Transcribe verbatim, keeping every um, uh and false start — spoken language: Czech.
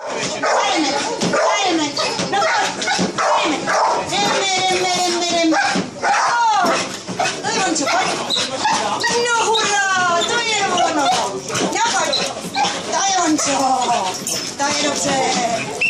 Dajeme, dajeme, no pojď, dajeme. Jdeme, jdeme, jdeme, jdeme. Oh, to je Hončo, pojď. No hurá, to je ono. No pojď, to je Hončo, to je dobře.